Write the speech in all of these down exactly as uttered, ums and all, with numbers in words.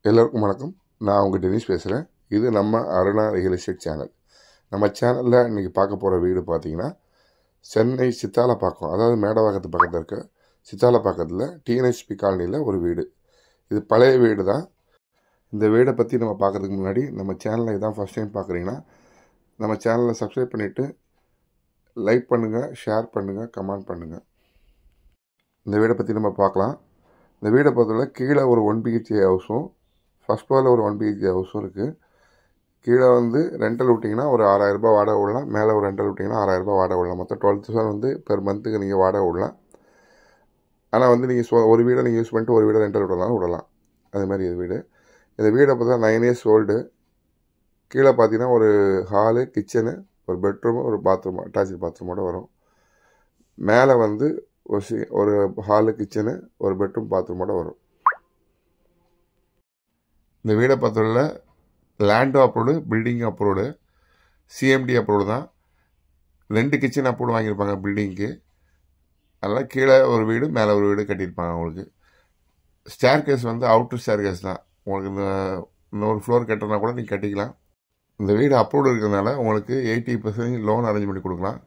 எல்லோருக்கும் வணக்கம். நான் உங்கள் டெனிஸ் பேசுகிறேன். இது நம்ம அருணா ரியல் எஸ்டேட் சேனல். நம்ம சேனலில் இன்றைக்கி பார்க்க போகிற வீடு பார்த்திங்கன்னா சென்னை சித்தாலப்பாக்கம், அதாவது மேடவாக்கத்து பக்கத்தில் இருக்க சித்தாலப்பாக்கத்தில் டிஎன்எஸ்பி காலனியில் ஒரு வீடு. இது பழைய வீடு தான். இந்த வீடை பற்றி நம்ம பார்க்குறதுக்கு முன்னாடி நம்ம சேனலை இதான் ஃபஸ்ட் டைம் பார்க்குறீங்கன்னா நம்ம சேனலை சப்ஸ்கிரைப் பண்ணிவிட்டு லைக் பண்ணுங்கள், ஷேர் பண்ணுங்கள், கமெண்ட் பண்ணுங்கள். இந்த வீடை பற்றி நம்ம பார்க்கலாம். இந்த வீடை பொறுத்தவரை கீழே ஒரு ஒன் பிஹெச்கே ஹவுஸும் ஃபஸ்ட் ஃப்ளோரில் ஒரு ஒன் பிஹெச்கே ஹவுஸும் இருக்குது. கீழே வந்து ரெண்டல் விட்டிங்கன்னா ஒரு ஆறாயிரரூபா வாடகை விடலாம். மேலே ஒரு ரெண்டல் விட்டிங்கன்னா ஆறாயிரரூபா வாடகை விடலாம். மொத்தம் டுவெல் தௌசண்ட் வந்து பெர் மந்த்துக்கு நீங்கள் வாடகை விடலாம். ஆனால் வந்து நீங்கள் சொ ஒரு வீடை நீங்கள் யூஸ் பண்ணிட்டு ஒரு வீடை ரெண்டல் விடலாம் விடலாம் அது மாதிரி இது வீடு. இந்த வீடை பார்த்தா நைன் இயர்ஸ் ஓல்டு. கீழே பார்த்தீங்கன்னா ஒரு ஹாலு, கிச்சனு, ஒரு பெட்ரூமு, ஒரு பாத்ரூம், அட்டாச்சு பாத்ரூமோடு வரும். மேலே வந்து ஒரு சி ஒரு ஹாலு, கிச்சனு, ஒரு பெட்ரூம், பாத்ரூமோடு வரும். இந்த வீடை பொறுத்தவரை லேண்டும் approved, building approved, CMD approved தான். ரெண்டு கிச்சன் அப்ரூவ்டு வாங்கியிருப்பாங்க பில்டிங்க்கு. அதனால் கீழே ஒரு வீடு, மேலே ஒரு வீடு கட்டியிருப்பாங்க. உங்களுக்கு ஸ்டேர் கேஸ் வந்து அவுட்ரு ஸ்டேர் கேஸ் தான். உங்களுக்கு இந்த இன்னொரு ஃப்ளோர் கட்டுறதுனா கூட நீங்கள் கட்டிக்கலாம். இந்த வீடு அப்ரூவ்டு இருக்கிறதுனால உங்களுக்கு எயிட்டி பர்சன்டேஜ் லோன் அரேஞ்ச் பண்ணி கொடுக்கலாம்.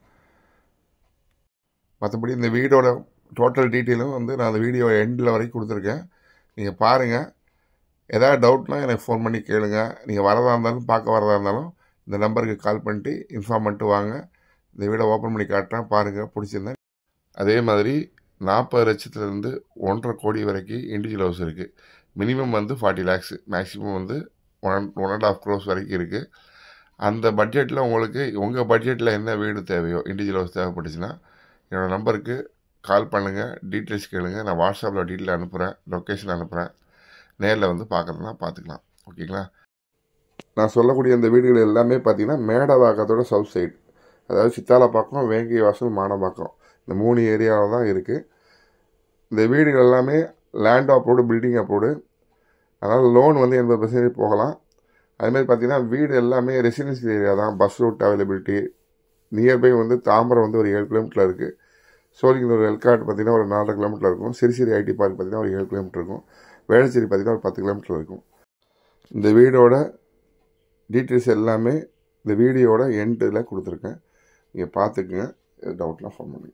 மற்றபடி இந்த வீடோட டோட்டல் டீட்டெயிலும் வந்து நான் அந்த வீடியோ எண்டில் வரைக்கும் கொடுத்துருக்கேன். நீங்கள் பாருங்கள். எதாவது டவுட்னா எனக்கு ஃபோன் பண்ணி கேளுங்க. நீங்கள் வரதா இருந்தாலும் பார்க்க வரதா இருந்தாலும் இந்த நம்பருக்கு கால் பண்ணிட்டு இன்ஃபார்ம் பண்ணிட்டு வாங்க. இந்த வீடை ஓப்பன் பண்ணி காட்டுறேன், பாருங்கள். பிடிச்சிருந்தேன். அதே மாதிரி நாற்பது லட்சத்துலேருந்து ஒன்றரை கோடி வரைக்கும் இண்டிவிஜுவல் ஹவுஸ் இருக்குது. மினிமம் வந்து ஃபார்ட்டி லேக்ஸு, மேக்ஸிமம் வந்து one one and half crores வரைக்கும் இருக்குது. அந்த பட்ஜெட்டில் உங்களுக்கு உங்கள் பட்ஜெட்டில் என்ன வீடு தேவையோ, இண்டிவிஜுவல் ஹவுஸ் தேவைப்பட்டுச்சுன்னா என்னோடய நம்பருக்கு கால் பண்ணுங்கள், டீட்டெயில்ஸ் கேளுங்கள். நான் வாட்ஸ்அப்பில் டீட்டெயில் அனுப்புகிறேன், லொக்கேஷன் அனுப்புகிறேன். நேரில் வந்து பார்க்குறதுனா பார்த்துக்கலாம். ஓகேங்களா? நான் சொல்லக்கூடிய இந்த வீடுகள் எல்லாமே பார்த்தீங்கன்னா மேடவாக்கத்தோட சவுத் சைடு, அதாவது சித்தாலப்பாக்கம், வேங்கை வாசல், மானம்பாக்கம், இந்த மூணு ஏரியாவில் தான் இருக்குது. இந்த வீடுகள் எல்லாமே லேண்ட் அப்ரூவ்டு, பில்டிங் அப்ரூவ்டு. அதனால் லோன் வந்து எண்பது பர்சன்டேஜ் போகலாம். அதுமாதிரி பார்த்தீங்கன்னா வீடு எல்லாமே ரெசிடென்சியல் ஏரியா தான். Bus route availability. நியர்பை வந்து தாம்பரம் வந்து ஒரு ஏழு கிலோமீட்டரில் இருக்குது. சோழிங்கநல்லூர் எல்காட் பார்த்தீங்கன்னா ஒரு நாலரை கிலோமீட்டர் இருக்கும். சிறுசிரி ஐடி பார்க் பார்த்தீங்கன்னா ஒரு ஏழு கிலோமீட்டர் இருக்கும். வேளச்சேரி பார்த்தீங்கன்னா ஒரு பத்து கிலோமீட்டர் இருக்கும். இந்த வீடோட டீட்டெயில்ஸ் எல்லாமே இந்த வீடியோட எண்டில் கொடுத்துருக்கேன். நீங்கள் பார்த்துக்குங்க. டவுட்லாம் ஃபோன் பண்ணுங்கள்.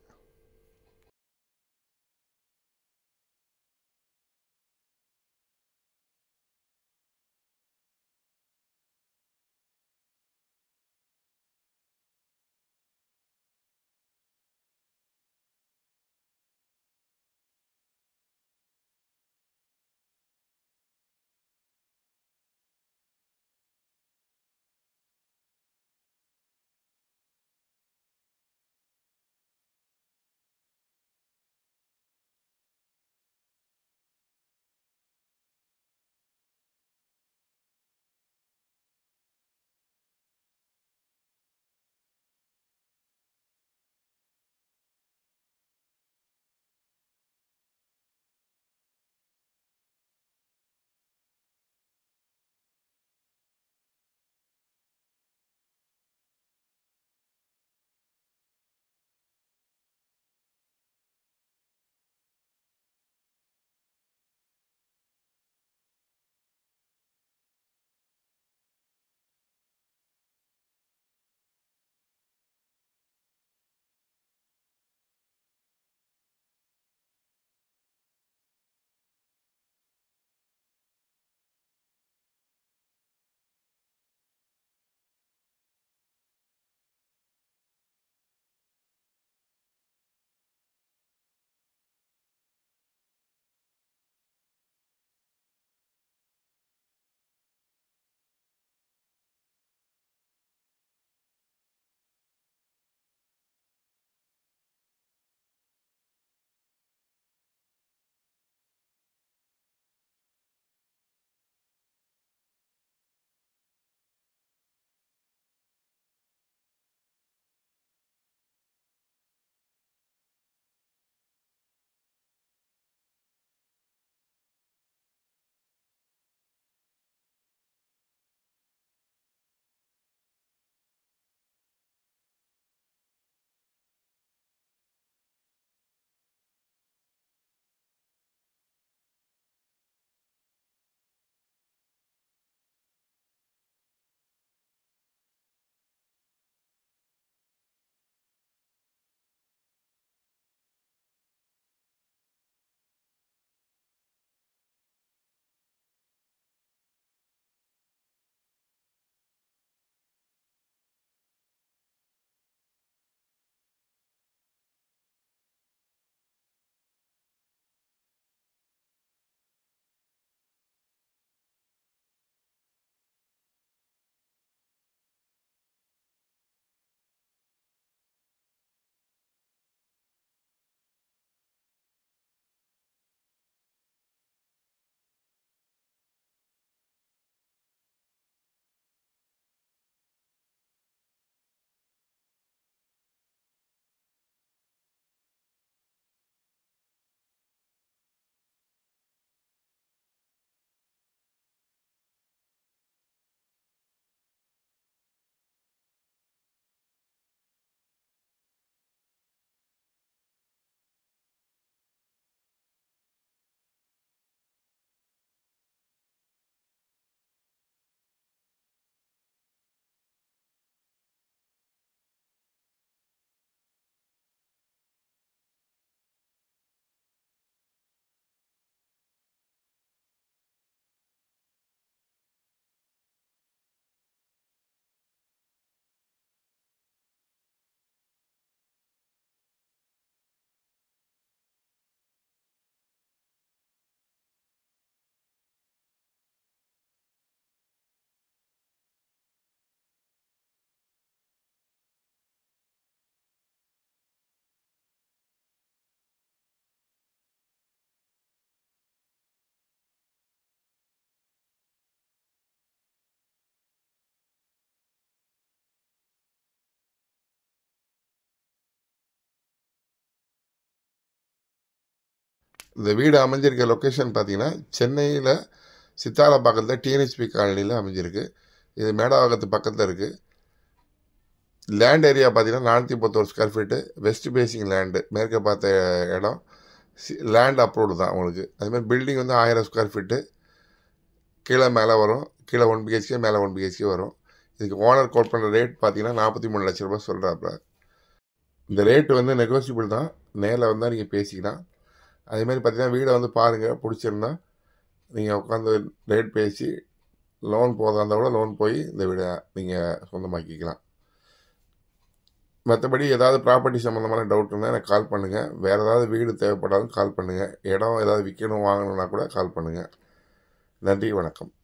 இந்த வீடு அமைஞ்சிருக்க லொக்கேஷன் பார்த்தீங்கன்னா சென்னையில் சித்தாலப்பாக்கத்தில் டிஎன்ஹெச்பி காலனியில் அமைஞ்சிருக்கு. இது மேடவாக்கத்து பக்கத்தில் இருக்குது. லேண்ட் ஏரியா பார்த்தீங்கன்னா நானூற்றி முப்பத்தொரு square feet, west facing land, மேற்க பார்த்த இடம். லேண்ட் அப்ரூவ்டு தான் உங்களுக்கு. அதுமாதிரி பில்டிங் வந்து ஆயிரம் ஸ்கொயர் ஃபீட்டு, கீழே மேலே வரும், கீழே ஒன் பிஹெச்கே மேலே ஒன் பிஹெச்கே வரும். இதுக்கு ஓனர் கோட் பண்ணுற ரேட் பார்த்தீங்கன்னா நாற்பத்தி மூணு லட்ச ரூபாய் சொல்கிறாப்புல. இந்த ரேட்டு வந்து நெகோசியபிள் தான், நேரில் வந்தால் நீங்கள் பேசிக்கலாம். அதேமாதிரி பார்த்தீங்கன்னா வீடை வந்து பாருங்கள், பிடிச்சிருந்தா நீங்கள் உட்காந்து ரேட் பேசி லோன் போதா இருந்தால் கூட லோன் போய் இந்த வீடை நீங்கள் சொந்தமாக்கிக்கலாம். மற்றபடி ஏதாவது ப்ராப்பர்ட்டி சம்மந்தமான டவுட் இருந்தால் எனக்கு கால் பண்ணுங்கள். வேறு ஏதாவது வீடு தேவைப்படாலும் கால் பண்ணுங்கள். இடம் ஏதாவது விற்கணும் வாங்கணுன்னா கூட கால் பண்ணுங்கள். நன்றி, வணக்கம்.